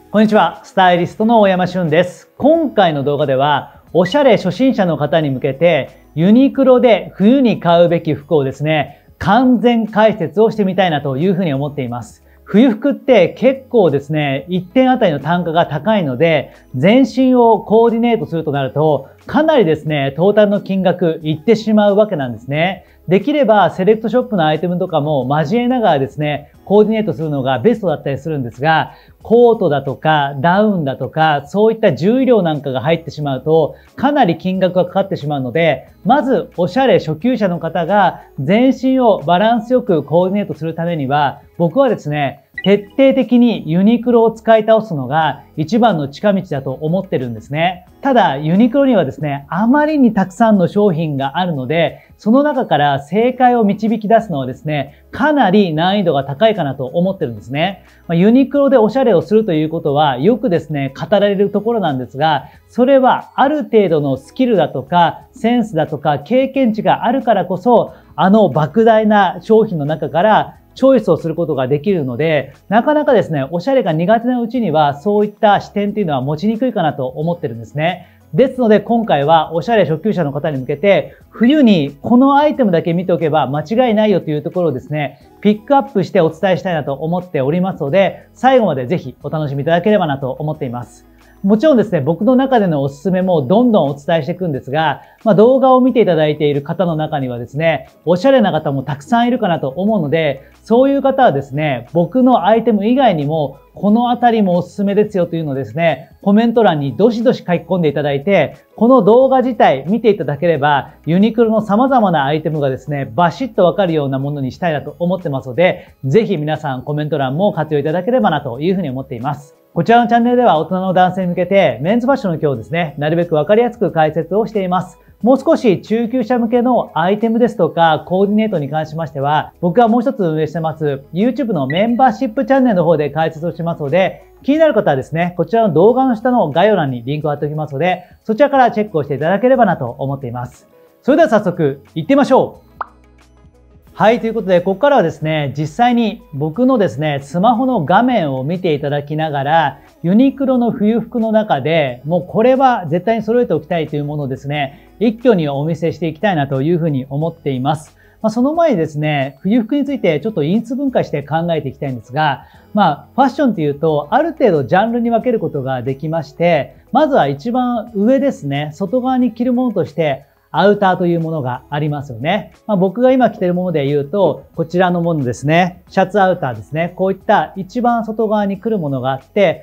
こんにちは、スタイリストの大山俊です。今回の動画では、おしゃれ初心者の方に向けて、ユニクロで冬に買うべき服をですね、完全解説をしてみたいなというふうに思っています。冬服って結構ですね、1点あたりの単価が高いので、全身をコーディネートするとなると、かなりですね、トータルの金額いってしまうわけなんですね。できればセレクトショップのアイテムとかも交えながらですね、コーディネートするのがベストだったりするんですが、コートだとかダウンだとか、そういった重衣料なんかが入ってしまうと、かなり金額がかかってしまうので、まずおしゃれ初級者の方が全身をバランスよくコーディネートするためには、僕はですね、徹底的にユニクロを使い倒すのが一番の近道だと思ってるんですね。ただ、ユニクロにはですね、あまりにたくさんの商品があるので、その中から正解を導き出すのはですね、かなり難易度が高いかなと思ってるんですね。ユニクロでおしゃれをするということはよくですね、語られるところなんですが、それはある程度のスキルだとか、センスだとか、経験値があるからこそ、莫大な商品の中からチョイスをすることができるので、なかなかですね、おしゃれが苦手なうちにはそういった視点っていうのは持ちにくいかなと思ってるんですね。ですので今回はおしゃれ初級者の方に向けて、冬にこのアイテムだけ見ておけば間違いないよというところをですね、ピックアップしてお伝えしたいなと思っておりますので、最後までぜひお楽しみいただければなと思っています。もちろんですね、僕の中でのおすすめもどんどんお伝えしていくんですが、動画を見ていただいている方の中にはですね、おしゃれな方もたくさんいるかなと思うので、そういう方はですね、僕のアイテム以外にも、このあたりもおすすめですよというのをですね、コメント欄にどしどし書き込んでいただいて、この動画自体見ていただければ、ユニクロの様々なアイテムがですね、バシッとわかるようなものにしたいなと思ってますので、ぜひ皆さんコメント欄も活用いただければなというふうに思っています。こちらのチャンネルでは大人の男性に向けてメンズファッションの今日ですね、なるべくわかりやすく解説をしています。もう少し中級者向けのアイテムですとかコーディネートに関しましては、僕はもう一つ運営してます YouTube のメンバーシップチャンネルの方で解説をしますので、気になる方はですね、こちらの動画の下の概要欄にリンクを貼っておきますので、そちらからチェックをしていただければなと思っています。それでは早速行ってみましょう。はい、ということで、ここからはですね、実際に僕のですね、スマホの画面を見ていただきながら、ユニクロの冬服の中で、もうこれは絶対に揃えておきたいというものをですね、一挙にお見せしていきたいなというふうに思っています。その前にですね、冬服についてちょっと因数分解して考えていきたいんですが、ファッションっていうと、ある程度ジャンルに分けることができまして、まずは一番上ですね、外側に着るものとして、アウターというものがありますよね。僕が今着ているもので言うと、こちらのものですね。シャツアウターですね。こういった一番外側に来るものがあって、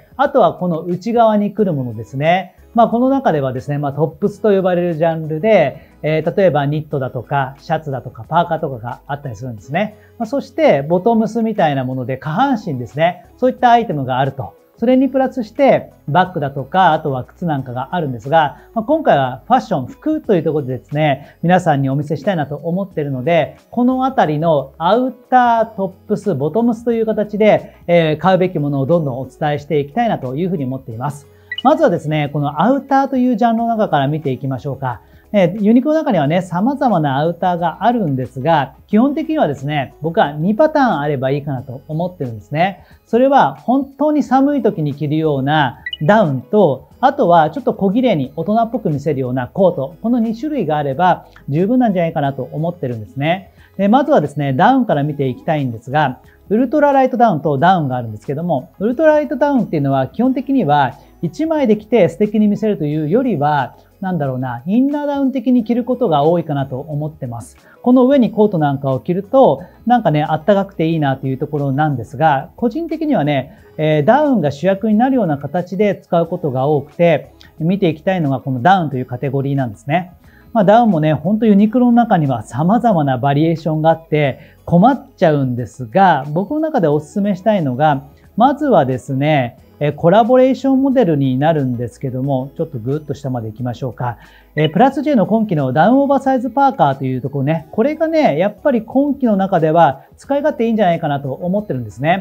あとはこの内側に来るものですね。この中ではですね、トップスと呼ばれるジャンルで、例えばニットだとか、シャツだとか、パーカーとかがあったりするんですね。そして、ボトムスみたいなもので下半身ですね。そういったアイテムがあると。それにプラスしてバッグだとか、あとは靴なんかがあるんですが、今回はファッション、服というところでですね、皆さんにお見せしたいなと思っているので、このあたりのアウター、トップス、ボトムスという形で、買うべきものをどんどんお伝えしていきたいなというふうに思っています。まずはですね、このアウターというジャンルの中から見ていきましょうか。ユニクロの中にはね、様々なアウターがあるんですが、基本的にはですね、僕は2パターンあればいいかなと思ってるんですね。それは本当に寒い時に着るようなダウンと、あとはちょっと小綺麗に大人っぽく見せるようなコート。この2種類があれば十分なんじゃないかなと思ってるんですね。で、まずはですね、ダウンから見ていきたいんですが、ウルトラライトダウンとダウンがあるんですけども、ウルトラライトダウンっていうのは基本的には1枚で着て素敵に見せるというよりは、インナーダウン的に着ることが多いかなと思ってます。この上にコートなんかを着ると、あったかくていいなというところなんですが、個人的にはね、ダウンが主役になるような形で使うことが多くて、見ていきたいのがこのダウンというカテゴリーなんですね。ダウンもね、ほんとユニクロの中には様々なバリエーションがあって困っちゃうんですが、僕の中でお勧めしたいのが、まずはですね、コラボレーションモデルになるんですけども、ちょっとぐーっと下まで行きましょうか。プラス J の今期のダウンオーバーサイズパーカーというところね、これがね、やっぱり今期の中では使い勝手いいんじゃないかなと思ってるんですね。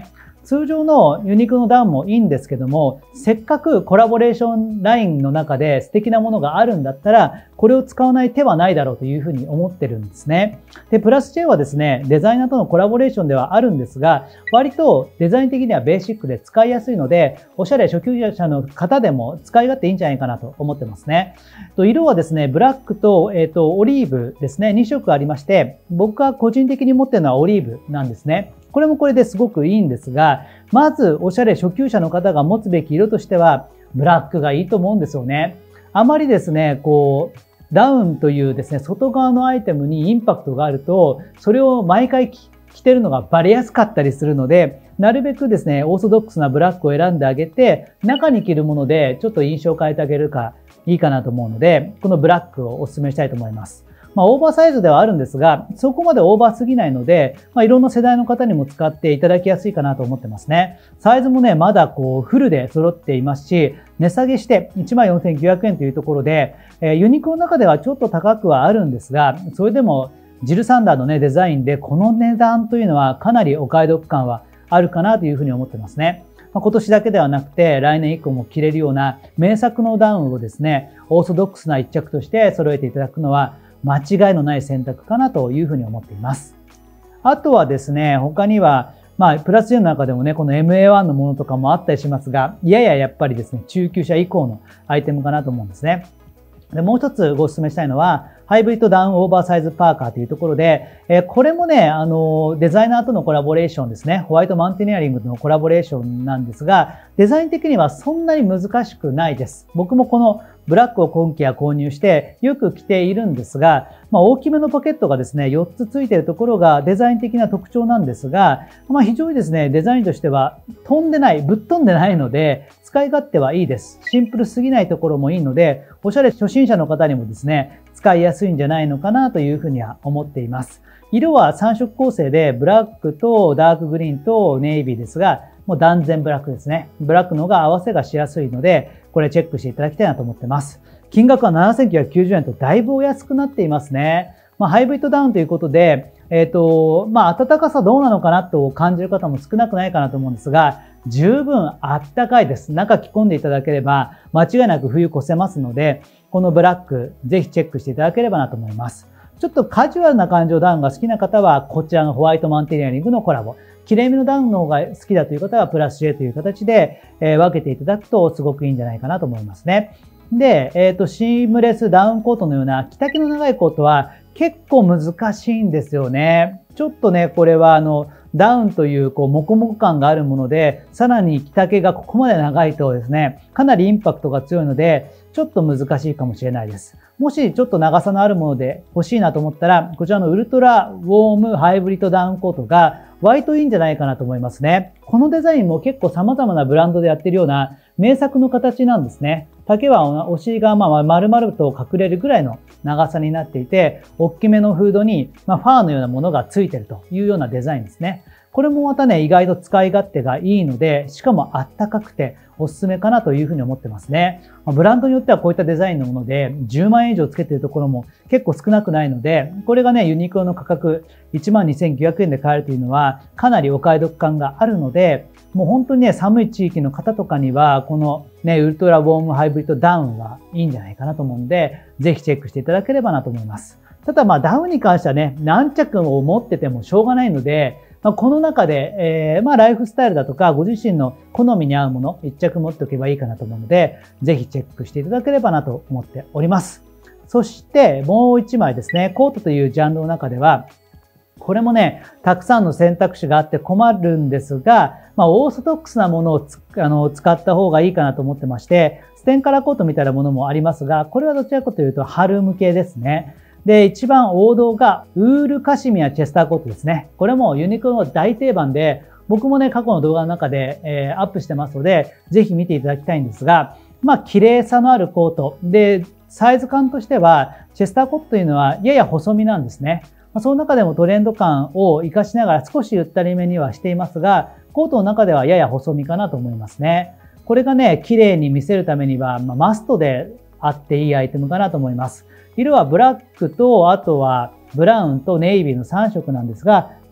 通常のユニクロのダウンもいいんですけども、せっかくコラボレーションラインの中で素敵なものがあるんだったら、これを使わない手はないだろうというふうに思ってるんですね。で、プラス J はですね、デザイナーとのコラボレーションではあるんですが、割とデザイン的にはベーシックで使いやすいので、おしゃれ初級者の方でも使い勝手いいんじゃないかなと思ってますね。色はですね、ブラックと、オリーブですね、2色ありまして、僕が個人的に持ってるのはオリーブなんですね。これもこれですごくいいんですが、まずおしゃれ初級者の方が持つべき色としては、ブラックがいいと思うんですよね。あまりですね、ダウンというですね、外側のアイテムにインパクトがあると、それを毎回着てるのがバレやすかったりするので、なるべくですね、オーソドックスなブラックを選んであげて、中に着るものでちょっと印象を変えてあげるかいいかなと思うので、このブラックをお勧めしたいと思います。オーバーサイズではあるんですが、そこまでオーバーすぎないので、いろんな世代の方にも使っていただきやすいかなと思ってますね。サイズもね、まだフルで揃っていますし、値下げして14,900円というところで、ユニクロの中ではちょっと高くはあるんですが、それでもジルサンダーのね、デザインでこの値段というのはかなりお買い得感はあるかなというふうに思ってますね。今年だけではなくて来年以降も着れるような名作のダウンをですね、オーソドックスな一着として揃えていただくのは間違いのない選択かなというふうに思っています。あとはですね、他にはプラス J の中でもね、この MA1 のものとかもあったりしますが、やっぱりですね、中級者以降のアイテムかなと思うんですね。で、もう一つご勧めしたいのは、ハイブリッドダウンオーバーサイズパーカーというところで、これもね、デザイナーとのコラボレーションですね。ホワイトマウンテニアリングとのコラボレーションなんですが、デザイン的にはそんなに難しくないです。僕もこのブラックを今季は購入してよく着ているんですが、大きめのポケットがですね、4つついているところがデザイン的な特徴なんですが、非常にですね、デザインとしてはぶっ飛んでないので、使い勝手はいいです。シンプルすぎないところもいいので、おしゃれ初心者の方にもですね、使いやすいんじゃないのかなというふうには思っています。色は3色構成で、ブラックとダークグリーンとネイビーですが、もう断然ブラックですね。ブラックの方が合わせがしやすいので、これチェックしていただきたいなと思ってます。金額は7,990円とだいぶお安くなっていますね。ハイブリッドダウンということで、暖かさどうなのかなと感じる方も少なくないかなと思うんですが、十分あったかいです。中着込んでいただければ間違いなく冬越せますので、このブラックぜひチェックしていただければなと思います。ちょっとカジュアルな感じのダウンが好きな方は、こちらのホワイトマウンテニアリングのコラボ。綺麗めのダウンの方が好きだという方は、プラス J という形で分けていただくとすごくいいんじゃないかなと思いますね。で、シームレスダウンコートのような着丈の長いコートは結構難しいんですよね。ちょっとね、これはダウンというモコモコ感があるもので、さらに着丈がここまで長いとですね、かなりインパクトが強いので、ちょっと難しいかもしれないです。もしちょっと長さのあるもので欲しいなと思ったら、こちらのウルトラウォームハイブリッドダウンコートが割といいんじゃないかなと思いますね。このデザインも結構様々なブランドでやってるような名作の形なんですね。丈はお尻が丸々と隠れるぐらいの長さになっていて、大きめのフードにファーのようなものがついているというようなデザインですね。これもまたね、意外と使い勝手がいいので、しかもあったかくておすすめかなというふうに思ってますね。ブランドによってはこういったデザインのもので10万円以上つけているところも結構少なくないので、これがね、ユニクロの価格12,900円で買えるというのはかなりお買い得感があるので、もう本当にね、寒い地域の方とかには、このね、ウルトラウォームハイブリッドダウンはいいんじゃないかなと思うんで、ぜひチェックしていただければなと思います。ただダウンに関してはね、何着を持っててもしょうがないので、この中で、ライフスタイルだとか、ご自身の好みに合うもの、一着持っておけばいいかなと思うので、ぜひチェックしていただければなと思っております。そして、もう一枚ですね、コートというジャンルの中では、これもね、たくさんの選択肢があって困るんですが、オーソドックスなものを使った方がいいかなと思ってまして、ステンカラーコートみたいなものもありますが、これはどちらかというと春向けですね。で、一番王道がウールカシミヤチェスターコートですね。これもユニクロの大定番で、僕もね、過去の動画の中で、アップしてますので、ぜひ見ていただきたいんですが、綺麗さのあるコート。で、サイズ感としては、チェスターコートというのはやや細身なんですね。その中でもトレンド感を活かしながら少しゆったりめにはしていますが、コートの中ではやや細身かなと思いますね。これがね、綺麗に見せるためには、マストであっていいアイテムかなと思います。色はブラックと、あとはブラウンとネイビーの3色なんですが、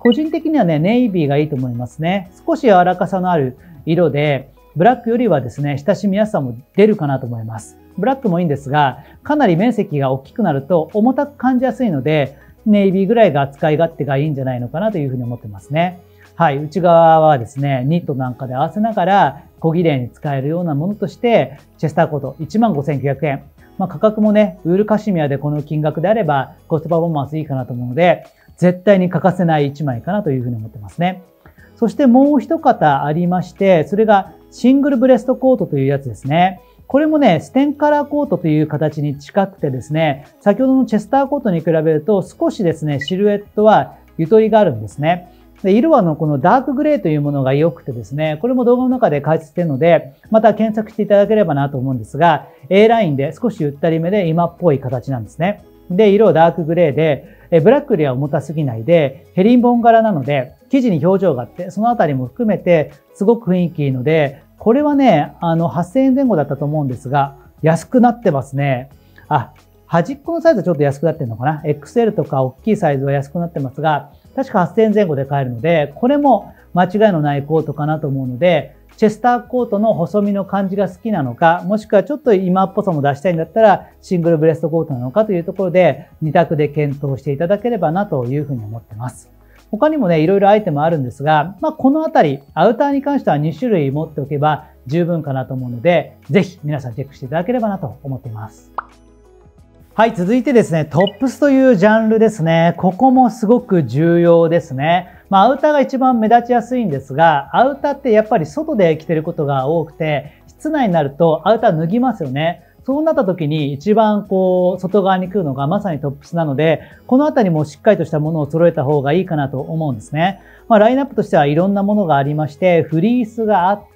個人的にはね、ネイビーがいいと思いますね。少し柔らかさのある色で、ブラックよりはですね、親しみやすさも出るかなと思います。ブラックもいいんですが、かなり面積が大きくなると重たく感じやすいので、ネイビーぐらいが使い勝手がいいんじゃないのかなというふうに思ってますね。はい。内側はですね、ニットなんかで合わせながら小綺麗に使えるようなものとして、チェスターコート 15,900 円。価格もね、ウールカシミヤでこの金額であればコストパフォーマンスいいかなと思うので、絶対に欠かせない1枚かなというふうに思ってますね。そしてもう一方ありまして、それがシングルブレストコートというやつですね。これもね、ステンカラーコートという形に近くてですね、先ほどのチェスターコートに比べると少しですね、シルエットはゆとりがあるんですね。で、色はこのダークグレーというものが良くてですね、これも動画の中で解説しているので、また検索していただければなと思うんですが、A ラインで少しゆったりめで今っぽい形なんですね。で、色はダークグレーで、ブラックよりは重たすぎないで、ヘリンボーン柄なので、生地に表情があって、そのあたりも含めて、すごく雰囲気いいので、これはね、8000円前後だったと思うんですが、安くなってますね。端っこのサイズはちょっと安くなってるのかな。XL とか大きいサイズは安くなってますが、確か8000円前後で買えるので、これも間違いのないコートかなと思うので、チェスターコートの細身の感じが好きなのか、もしくはちょっと今っぽさも出したいんだったら、シングルブレストコートなのかというところで、2択で検討していただければなというふうに思ってます。他にもね、いろいろアイテムあるんですが、このあたり、アウターに関しては2種類持っておけば十分かなと思うので、ぜひ皆さんチェックしていただければなと思っています。はい、続いてですね、トップスというジャンルですね。ここもすごく重要ですね。アウターが一番目立ちやすいんですが、アウターってやっぱり外で着てることが多くて、室内になるとアウター脱ぎますよね。そうなった時に一番外側に来るのがまさにトップスなので、このあたりもしっかりとしたものを揃えた方がいいかなと思うんですね。ラインナップとしてはいろんなものがありまして、フリースがあって、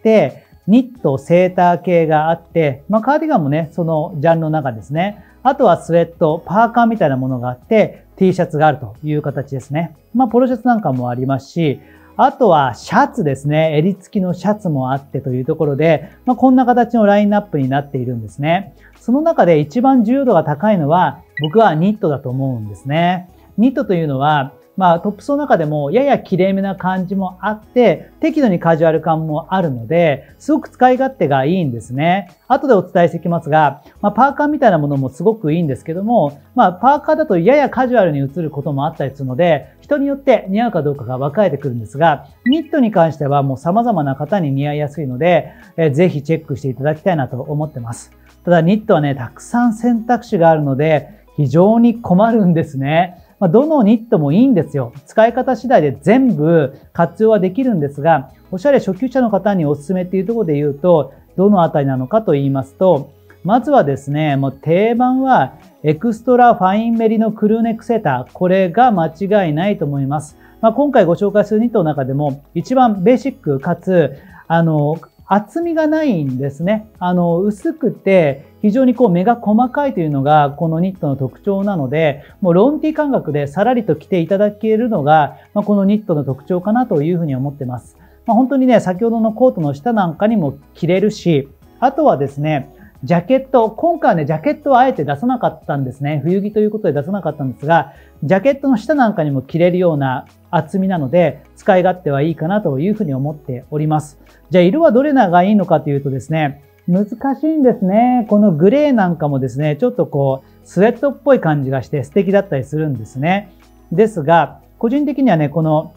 ニット、セーター系があって、カーディガンもね、そのジャンルの中ですね。あとはスウェット、パーカーみたいなものがあって、T シャツがあるという形ですね。ポロシャツなんかもありますし、あとはシャツですね。襟付きのシャツもあってというところで、こんな形のラインナップになっているんですね。その中で一番重要度が高いのは、僕はニットだと思うんですね。ニットというのは、トップスの中でもやや綺麗めな感じもあって、適度にカジュアル感もあるので、すごく使い勝手がいいんですね。後でお伝えしていきますが、パーカーみたいなものもすごくいいんですけども、パーカーだとややカジュアルに映ることもあったりするので、人によって似合うかどうかが分かれてくるんですが、ニットに関してはもう様々な方に似合いやすいので、ぜひチェックしていただきたいなと思ってます。ただニットはね、たくさん選択肢があるので、非常に困るんですね。どのニットもいいんですよ。使い方次第で全部活用はできるんですが、おしゃれ初級者の方におすすめっていうところで言うと、どのあたりなのかと言いますと、まずはですね、もう定番はエクストラファインメリのクルーネックセーター。これが間違いないと思います。今回ご紹介するニットの中でも一番ベーシックかつ、厚みがないんですね。薄くて非常に目が細かいというのがこのニットの特徴なので、もうロンティ感覚でさらりと着ていただけるのが、このニットの特徴かなというふうに思ってます。本当にね、先ほどのコートの下なんかにも着れるし、あとはですね、ジャケット。今回はね、ジャケットをあえて出さなかったんですね。冬着ということで出さなかったんですが、ジャケットの下なんかにも着れるような厚みなので、使い勝手はいいかなというふうに思っております。じゃあ、色はどれがいいのかというとですね、難しいんですね。このグレーなんかもですね、ちょっとスウェットっぽい感じがして素敵だったりするんですね。ですが、個人的にはね、この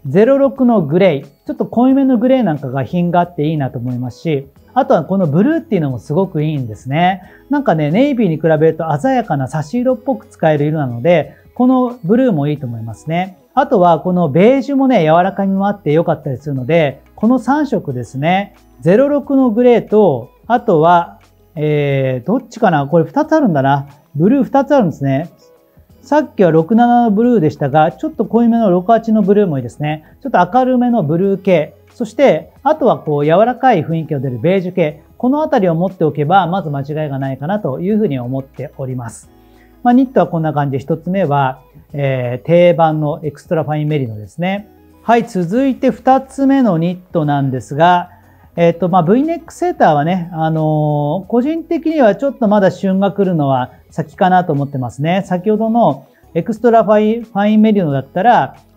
06のグレー、ちょっと濃いめのグレーなんかが品があっていいなと思いますし、あとはこのブルーっていうのもすごくいいんですね。なんかね、ネイビーに比べると鮮やかな差し色っぽく使える色なので、このブルーもいいと思いますね。あとはこのベージュもね、柔らかみもあって良かったりするので、この3色ですね。06のグレーと、あとは、どっちかな？これ2つあるんだな。ブルー2つあるんですね。さっきは67のブルーでしたが、ちょっと濃いめの68のブルーもいいですね。ちょっと明るめのブルー系。そして、あとは柔らかい雰囲気が出るベージュ系。このあたりを持っておけば、まず間違いがないかなというふうに思っております。ニットはこんな感じで、一つ目は、定番のエクストラファインメリノですね。はい、続いて二つ目のニットなんですが、V ネックセーターはね、個人的にはちょっとまだ旬が来るのは先かなと思ってますね。先ほどのエクストラファインメリノだったら、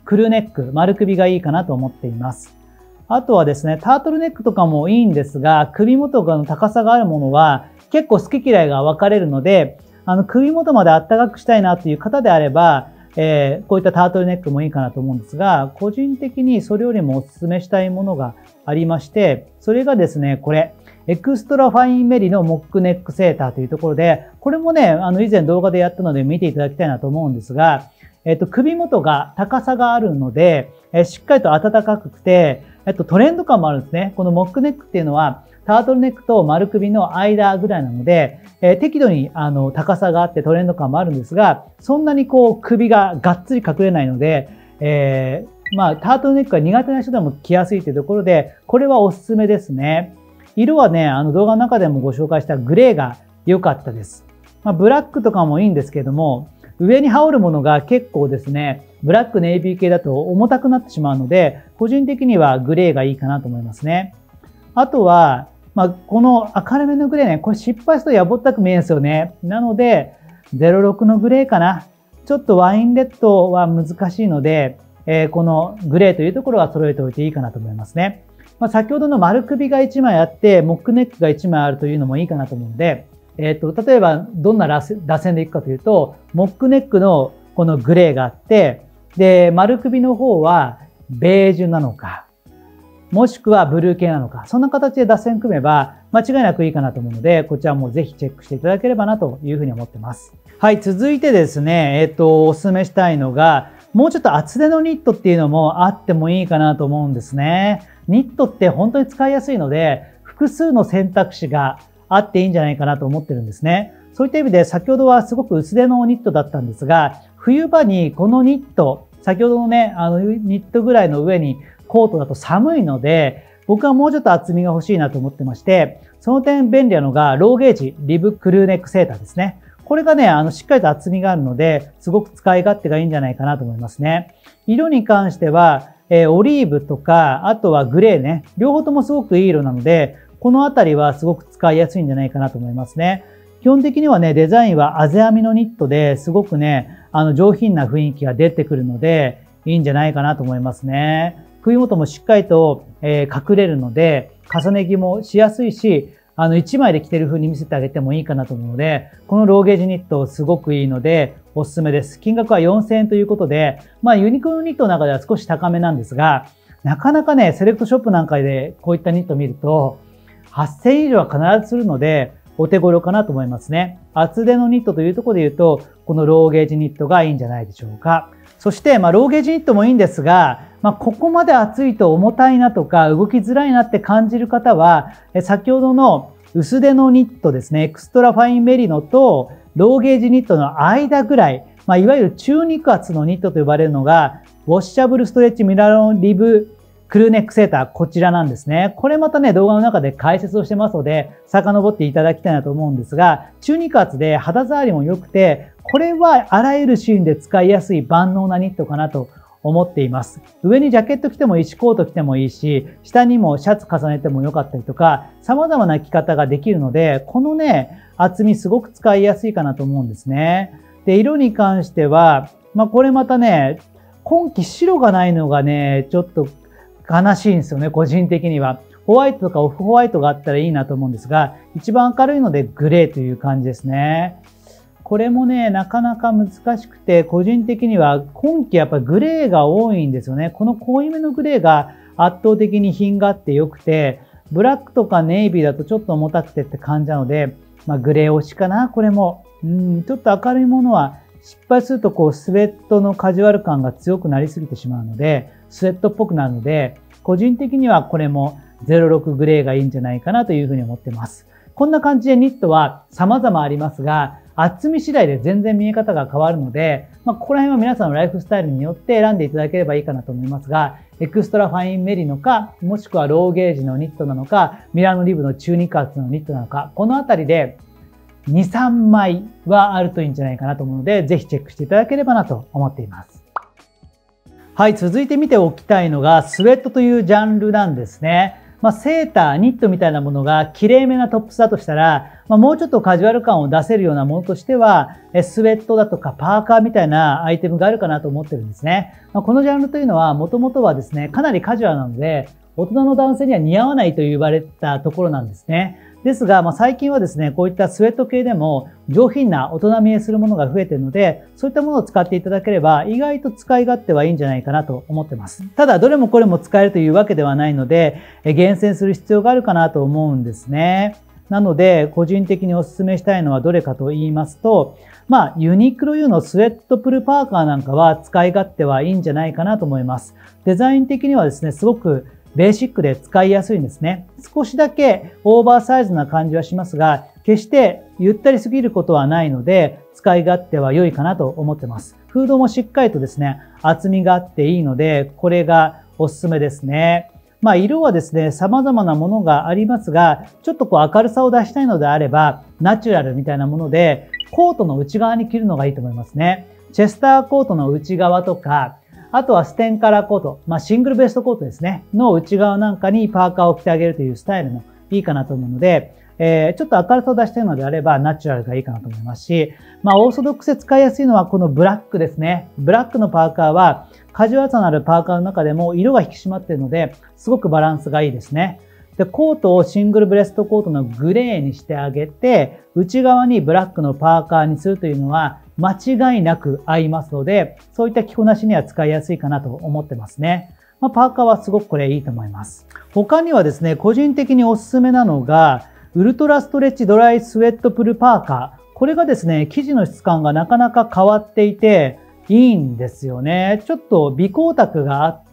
クルーネック、丸首がいいかなと思っています。あとはですね、タートルネックとかもいいんですが、首元の高さがあるものは結構好き嫌いが分かれるので、首元まで暖かくしたいなという方であれば、こういったタートルネックもいいかなと思うんですが、個人的にそれよりもお勧めしたいものがありまして、それがですね、これ、エクストラファインメリのモックネックセーターというところで、これもね、以前動画でやったので見ていただきたいなと思うんですが、首元が高さがあるので、しっかりと暖かくて、トレンド感もあるんですね。このモックネックっていうのは、タートルネックと丸首の間ぐらいなので、適度に高さがあってトレンド感もあるんですが、そんなにこう首ががっつり隠れないので、タートルネックが苦手な人でも着やすいというところで、これはおすすめですね。色はね、動画の中でもご紹介したグレーが良かったです。ブラックとかもいいんですけれども、上に羽織るものが結構ですね、ブラックネイビー系だと重たくなってしまうので、個人的にはグレーがいいかなと思いますね。あとは、この明るめのグレーね、これ失敗するとやぼったく見えるんですよね。なので、06のグレーかな。ちょっとワインレッドは難しいので、このグレーというところは揃えておいていいかなと思いますね。先ほどの丸首が1枚あって、モックネックが1枚あるというのもいいかなと思うので、例えばどんな螺旋でいくかというと、モックネックのこのグレーがあって、で、丸首の方はベージュなのか、もしくはブルー系なのか、そんな形で打線組めば間違いなくいいかなと思うので、こちらもぜひチェックしていただければなというふうに思ってます。はい、続いてですね、お勧めしたいのが、もうちょっと厚手のニットっていうのもあってもいいかなと思うんですね。ニットって本当に使いやすいので、複数の選択肢があっていいんじゃないかなと思ってるんですね。そういった意味で先ほどはすごく薄手のニットだったんですが、冬場にこのニット、先ほどのね、ニットぐらいの上にコートだと寒いので、僕はもうちょっと厚みが欲しいなと思ってまして、その点便利なのがローゲージリブクルーネックセーターですね。これがね、しっかりと厚みがあるので、すごく使い勝手がいいんじゃないかなと思いますね。色に関しては、オリーブとか、あとはグレーね、両方ともすごくいい色なので、このあたりはすごく使いやすいんじゃないかなと思いますね。基本的にはね、デザインはあぜ編みのニットですごくね、上品な雰囲気が出てくるので、いいんじゃないかなと思いますね。首元もしっかりと、隠れるので、重ね着もしやすいし、1枚で着てる風に見せてあげてもいいかなと思うので、このローゲージニットすごくいいので、おすすめです。金額は4000円ということで、ユニクロのニットの中では少し高めなんですが、なかなかね、セレクトショップなんかでこういったニットを見ると、8000円以上は必ずするので、お手頃かなと思いますね。厚手のニットというところで言うと、このローゲージニットがいいんじゃないでしょうか。そして、ローゲージニットもいいんですが、ここまで厚いと重たいなとか、動きづらいなって感じる方は、先ほどの薄手のニットですね、エクストラファインメリノとローゲージニットの間ぐらい、いわゆる中肉厚のニットと呼ばれるのが、ウォッシャブルストレッチミラーリブクルーネックセーター、こちらなんですね。これまたね、動画の中で解説をしてますので、遡っていただきたいなと思うんですが、中肉厚で肌触りも良くて、これはあらゆるシーンで使いやすい万能なニットかなと思っています。上にジャケット着てもいいし、コート着てもいいし、下にもシャツ重ねてもよかったりとか、様々な着方ができるので、このね、厚みすごく使いやすいかなと思うんですね。で、色に関しては、これまたね、今季白がないのがね、ちょっと悲しいんですよね、個人的には。ホワイトとかオフホワイトがあったらいいなと思うんですが、一番明るいのでグレーという感じですね。これもね、なかなか難しくて、個人的には今季やっぱりグレーが多いんですよね。この濃いめのグレーが圧倒的に品があって良くて、ブラックとかネイビーだとちょっと重たくてって感じなので、グレー推しかな、これも。ちょっと明るいものは失敗するとスウェットのカジュアル感が強くなりすぎてしまうので、スウェットっぽくなるので、個人的にはこれも06グレーがいいんじゃないかなというふうに思ってます。こんな感じでニットは様々ありますが、厚み次第で全然見え方が変わるので、ここら辺は皆さんのライフスタイルによって選んでいただければいいかなと思いますが、エクストラファインメリノか、もしくはローゲージのニットなのか、ミラノリブの中肉厚のニットなのか、このあたりで2、3枚はあるといいんじゃないかなと思うので、ぜひチェックしていただければなと思っています。はい、続いて見ておきたいのが、スウェットというジャンルなんですね。 セーター、ニットみたいなものが綺麗めなトップスだとしたら、もうちょっとカジュアル感を出せるようなものとしては、スウェットだとかパーカーみたいなアイテムがあるかなと思ってるんですね。このジャンルというのは、もともとはですね、かなりカジュアルなので、大人の男性には似合わないと言われたところなんですね。ですが、最近はですね、こういったスウェット系でも上品な大人見えするものが増えているので、そういったものを使っていただければ意外と使い勝手はいいんじゃないかなと思ってます。ただ、どれもこれも使えるというわけではないので、厳選する必要があるかなと思うんですね。なので、個人的にお勧めしたいのはどれかと言いますと、ユニクロ U のスウェットプルパーカーなんかは使い勝手はいいんじゃないかなと思います。デザイン的にはですね、すごくベーシックで使いやすいんですね。少しだけオーバーサイズな感じはしますが、決してゆったりすぎることはないので、使い勝手は良いかなと思ってます。フードもしっかりとですね、厚みがあっていいので、これがおすすめですね。色はですね、様々なものがありますが、ちょっと明るさを出したいのであれば、ナチュラルみたいなもので、コートの内側に着るのがいいと思いますね。チェスターコートの内側とか、あとはステンカラーコート、シングルベストコートですね、の内側なんかにパーカーを着てあげるというスタイルもいいかなと思うので、ちょっと明るさを出したいのであれば、ナチュラルがいいかなと思いますし、オーソドックスで使いやすいのはこのブラックですね。ブラックのパーカーは、カジュアルさのあるパーカーの中でも色が引き締まっているので、すごくバランスがいいですね。で、コートをシングルブレストコートのグレーにしてあげて、内側にブラックのパーカーにするというのは、間違いなく合いますので、そういった着こなしには使いやすいかなと思ってますね。パーカーはすごくこれいいと思います。他にはですね、個人的におすすめなのが、ウルトラストレッチドライスウェットプルパーカー。これがですね、生地の質感がなかなか変わっていて、いいんですよね。ちょっと微光沢があって、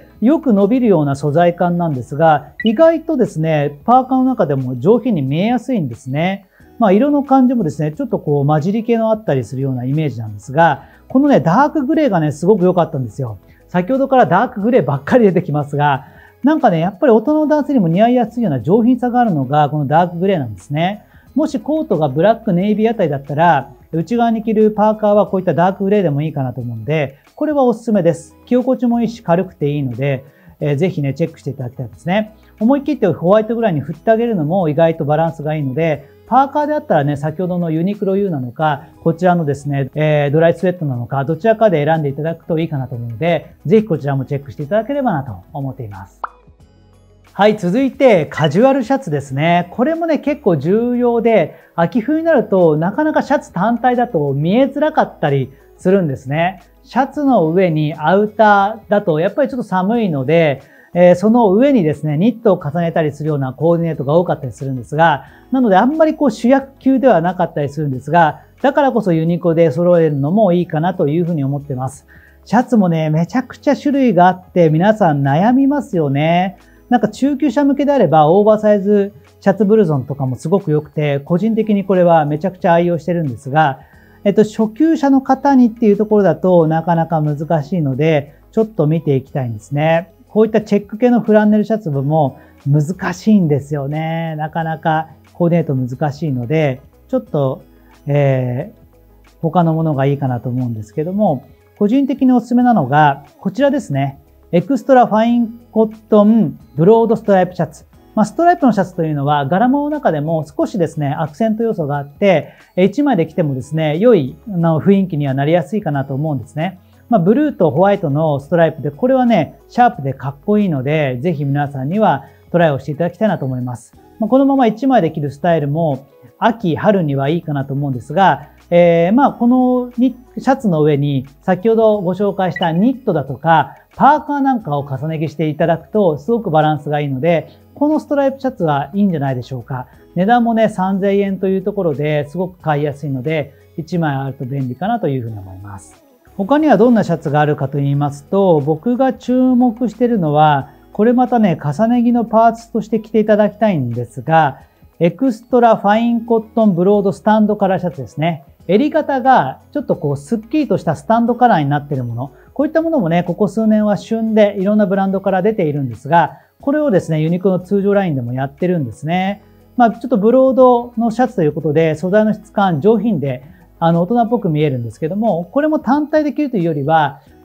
よく伸びるような素材感なんですが、意外とですね、パーカーの中でも上品に見えやすいんですね。色の感じもですね、ちょっと混じり気のあったりするようなイメージなんですが、このね、ダークグレーがね、すごく良かったんですよ。先ほどからダークグレーばっかり出てきますが、なんかね、やっぱり大人の男性にも似合いやすいような上品さがあるのが、このダークグレーなんですね。もしコートがブラック、ネイビーあたりだったら、内側に着るパーカーはこういったダークグレーでもいいかなと思うので、これはおすすめです。着心地もいいし軽くていいので、ぜひね、チェックしていただきたいですね。思い切ってホワイトぐらいに振ってあげるのも意外とバランスがいいので、パーカーであったらね、先ほどのユニクロ U なのか、こちらのですね、ドライスウェットなのか、どちらかで選んでいただくといいかなと思うので、ぜひこちらもチェックしていただければなと思っています。はい、続いてカジュアルシャツですね。これもね、結構重要で、秋冬になるとなかなかシャツ単体だと見えづらかったりするんですね。シャツの上にアウターだとやっぱりちょっと寒いので、その上にですね、ニットを重ねたりするようなコーディネートが多かったりするんですが、なのであんまり主役級ではなかったりするんですが、だからこそユニクロで揃えるのもいいかなというふうに思ってます。シャツもね、めちゃくちゃ種類があって皆さん悩みますよね。なんか中級者向けであればオーバーサイズシャツブルゾンとかもすごく良くて、個人的にこれはめちゃくちゃ愛用してるんですが、初級者の方にっていうところだとなかなか難しいので、ちょっと見ていきたいんですね。こういったチェック系のフランネルシャツ部も難しいんですよね。なかなかコーディネート難しいので、ちょっと、他のものがいいかなと思うんですけども、個人的におすすめなのがこちらですね。エクストラファインコットンブロードストライプシャツ。ストライプのシャツというのは柄物の中でも少しですね、アクセント要素があって、1枚で着てもですね、良い雰囲気にはなりやすいかなと思うんですね。ブルーとホワイトのストライプで、これはね、シャープでかっこいいので、ぜひ皆さんにはトライをしていただきたいなと思います。このまま1枚で着るスタイルも、秋、春にはいいかなと思うんですが、このシャツの上に先ほどご紹介したニットだとかパーカーなんかを重ね着していただくとすごくバランスがいいので、このストライプシャツはいいんじゃないでしょうか。値段もね、3000円というところですごく買いやすいので、1枚あると便利かなというふうに思います。他にはどんなシャツがあるかと言いますと、僕が注目しているのは、これまたね、重ね着のパーツとして着ていただきたいんですが、エクストラファインコットンブロードスタンドカラーシャツですね。襟型がちょっとスッキリとしたスタンドカラーになっているもの。こういったものもね、ここ数年は旬でいろんなブランドから出ているんですが、これをですね、ユニクロの通常ラインでもやってるんですね。ちょっとブロードのシャツということで、素材の質感上品で、大人っぽく見えるんですけども、これも単体で着るというよりは、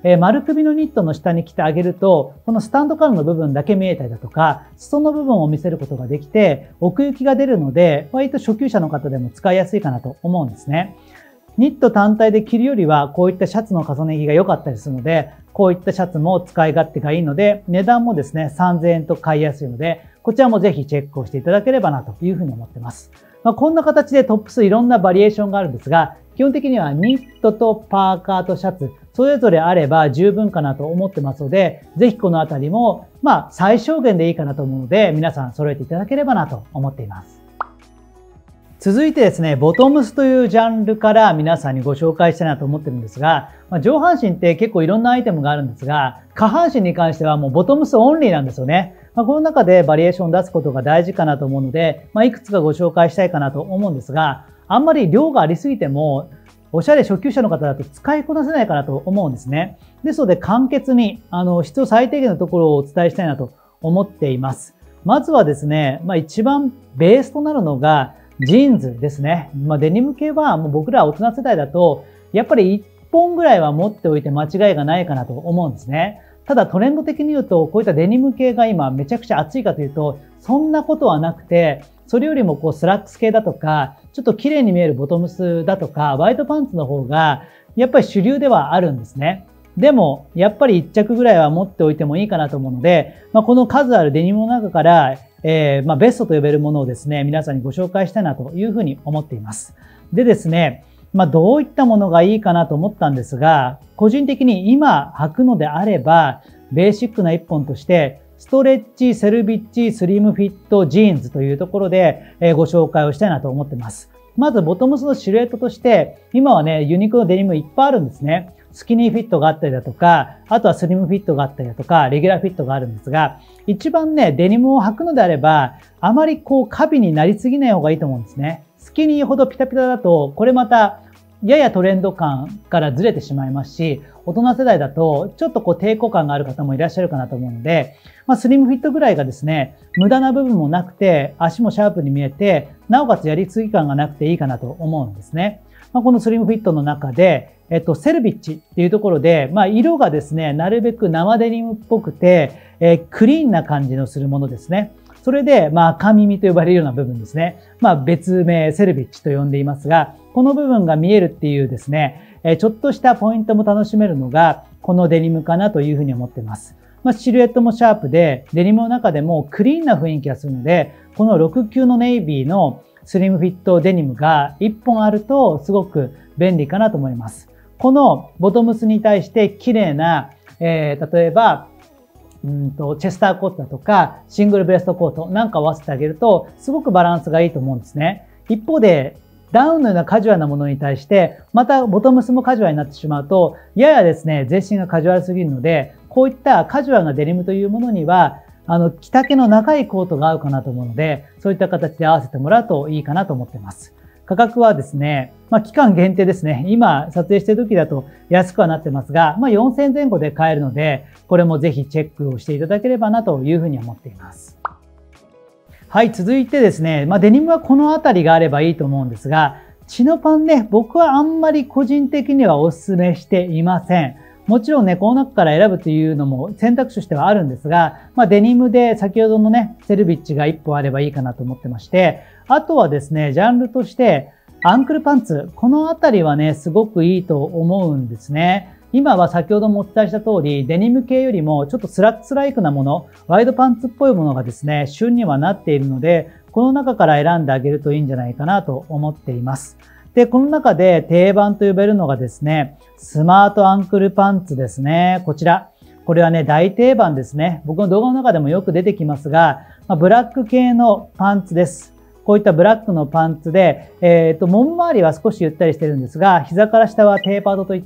丸首のニットの下に着てあげると、このスタンドカラーの部分だけ見えたりだとか、裾の部分を見せることができて、奥行きが出るので、割と初級者の方でも使いやすいかなと思うんですね。ニット単体で着るよりは、こういったシャツの重ね着が良かったりするので、こういったシャツも使い勝手がいいので、値段もですね、3000円と買いやすいので、こちらもぜひチェックをしていただければなというふうに思ってます。こんな形でトップスいろんなバリエーションがあるんですが、基本的にはニットとパーカーとシャツ、それぞれあれば十分かなと思ってますので、ぜひこのあたりも、最小限でいいかなと思うので、皆さん揃えていただければなと思っています。続いてですね、ボトムスというジャンルから皆さんにご紹介したいなと思ってるんですが、上半身って結構いろんなアイテムがあるんですが、下半身に関してはもうボトムスオンリーなんですよね。この中でバリエーションを出すことが大事かなと思うので、いくつかご紹介したいかなと思うんですが、あんまり量がありすぎても、おしゃれ初級者の方だと使いこなせないかなと思うんですね。ですので簡潔に、必要最低限のところをお伝えしたいなと思っています。まずはですね、一番ベースとなるのがジーンズですね。デニム系はもう僕ら大人世代だと、やっぱり1本ぐらいは持っておいて間違いがないかなと思うんですね。ただトレンド的に言うと、こういったデニム系が今めちゃくちゃ熱いかというと、そんなことはなくて、それよりもスラックス系だとか、ちょっと綺麗に見えるボトムスだとか、ワイドパンツの方が、やっぱり主流ではあるんですね。でも、やっぱり1着ぐらいは持っておいてもいいかなと思うので、この数あるデニムの中から、ベストと呼べるものをですね、皆さんにご紹介したいなというふうに思っています。でですね、どういったものがいいかなと思ったんですが、個人的に今履くのであれば、ベーシックな一本として、ストレッチ、セルビッチ、スリムフィット、ジーンズというところでご紹介をしたいなと思っています。まずボトムスのシルエットとして、今はね、ユニクロデニムいっぱいあるんですね。スキニーフィットがあったりだとか、あとはスリムフィットがあったりだとか、レギュラーフィットがあるんですが、一番ね、デニムを履くのであれば、あまり過敏になりすぎない方がいいと思うんですね。スキニーほどピタピタだと、これまた、ややトレンド感からずれてしまいますし、大人世代だとちょっと抵抗感がある方もいらっしゃるかなと思うので、スリムフィットぐらいがですね、無駄な部分もなくて、足もシャープに見えて、なおかつやりすぎ感がなくていいかなと思うんですね。このスリムフィットの中で、セルビッチっていうところで、色がですね、なるべく生デニムっぽくて、クリーンな感じのするものですね。それで、赤耳と呼ばれるような部分ですね。別名、セルビッチと呼んでいますが、この部分が見えるっていうですね、ちょっとしたポイントも楽しめるのが、このデニムかなというふうに思っています。シルエットもシャープで、デニムの中でもクリーンな雰囲気がするので、この6級のネイビーのスリムフィットデニムが1本あるとすごく便利かなと思います。このボトムスに対して綺麗な、例えば、チェスターコートだとか、シングルブレストコートなんかを合わせてあげると、すごくバランスがいいと思うんですね。一方で、ダウンのようなカジュアルなものに対して、またボトムスもカジュアルになってしまうと、ややですね、全身がカジュアルすぎるので、こういったカジュアルなデニムというものには、着丈の長いコートが合うかなと思うので、そういった形で合わせてもらうといいかなと思っています。価格はですね、期間限定ですね。今撮影している時だと安くはなってますが、4000前後で買えるので、これもぜひチェックをしていただければなというふうに思っています。はい、続いてですね、デニムはこのあたりがあればいいと思うんですが、チノパンね、僕はあんまり個人的にはお勧めしていません。もちろんね、この中から選ぶというのも選択肢としてはあるんですが、デニムで先ほどのね、セルビッチが1本あればいいかなと思ってまして、あとはですね、ジャンルとして、アンクルパンツ。このあたりはね、すごくいいと思うんですね。今は先ほどもお伝えした通り、デニム系よりもちょっとスラックスライクなもの、ワイドパンツっぽいものがですね、旬にはなっているので、この中から選んであげるといいんじゃないかなと思っています。で、この中で定番と呼べるのがですね、スマートアンクルパンツですね。こちら。これはね、大定番ですね。僕の動画の中でもよく出てきますが、ブラック系のパンツです。こういったブラックのパンツで、もも周りは少しゆったりしてるんですが、膝から下はテーパードといって、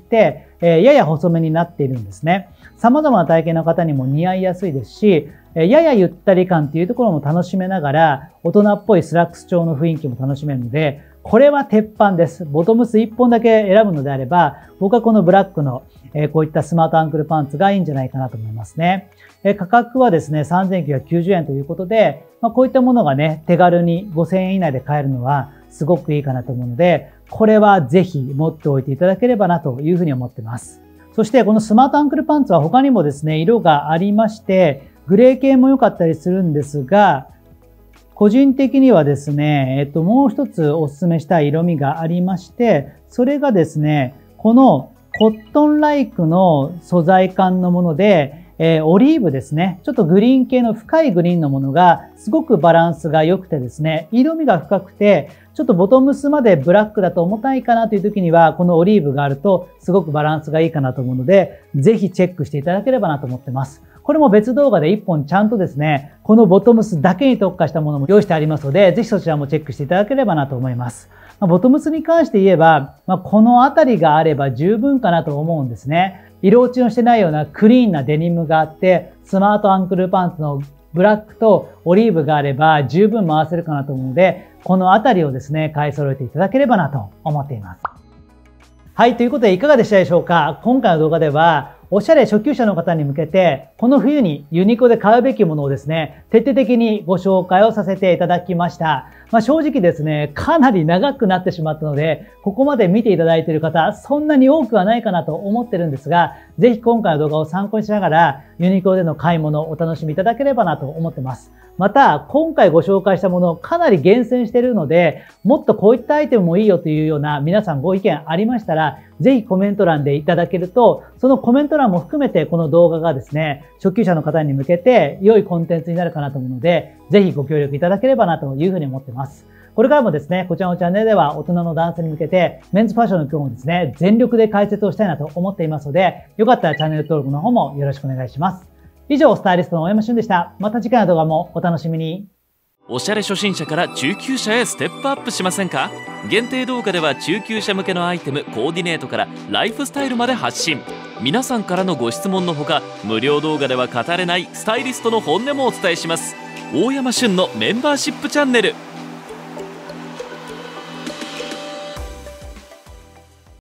やや細めになっているんですね。様々な体型の方にも似合いやすいですし、ややゆったり感っていうところも楽しめながら、大人っぽいスラックス調の雰囲気も楽しめるので、これは鉄板です。ボトムス1本だけ選ぶのであれば、僕はこのブラックの、こういったスマートアンクルパンツがいいんじゃないかなと思いますね。価格はですね、3990円ということで、こういったものがね、手軽に5000円以内で買えるのはすごくいいかなと思うので、これはぜひ持っておいていただければなというふうに思っています。 そしてこのスマートアンクルパンツは他にもですね、色がありまして、グレー系も良かったりするんですが、個人的にはですね、もう一つお勧めしたい色味がありまして、それがですね、このコットンライクの素材感のもので、オリーブですね。ちょっとグリーン系の深いグリーンのものがすごくバランスが良くてですね、色味が深くて、ちょっとボトムスまでブラックだと重たいかなという時には、このオリーブがあるとすごくバランスがいいかなと思うので、ぜひチェックしていただければなと思ってます。これも別動画で1本ちゃんとですね、このボトムスだけに特化したものも用意してありますので、ぜひそちらもチェックしていただければなと思います。ボトムスに関して言えば、このあたりがあれば十分かなと思うんですね。色落ちのしてないようなクリーンなデニムがあって、スマートアンクルパンツのブラックとオリーブがあれば十分回せるかなと思うので、このあたりをですね、買い揃えていただければなと思っています。はい、ということでいかがでしたでしょうか？今回の動画では、おしゃれ初級者の方に向けて、この冬にユニクロで買うべきものをですね、徹底的にご紹介をさせていただきました。正直ですね、かなり長くなってしまったので、ここまで見ていただいている方、そんなに多くはないかなと思ってるんですが、ぜひ今回の動画を参考にしながら、ユニクロでの買い物をお楽しみいただければなと思ってます。また、今回ご紹介したもの、かなり厳選しているので、もっとこういったアイテムもいいよというような皆さんご意見ありましたら、ぜひコメント欄でいただけると、そのコメント欄も含めてこの動画がですね、初級者の方に向けて良いコンテンツになるかなと思うので、ぜひご協力いただければなというふうに思ってます。これからもですね、こちらのチャンネルでは大人の男性に向けて、メンズファッションの今日もですね、全力で解説をしたいなと思っていますので、よかったらチャンネル登録の方もよろしくお願いします。以上、スタイリストの大山俊でした。また次回の動画もお楽しみに。 おしゃれ初心者から中級者へステップアップしませんか？限定動画では中級者向けのアイテム、コーディネートからライフスタイルまで発信。皆さんからのご質問のほか、無料動画では語れないスタイリストの本音もお伝えします。大山俊のメンバーシップチャンネル。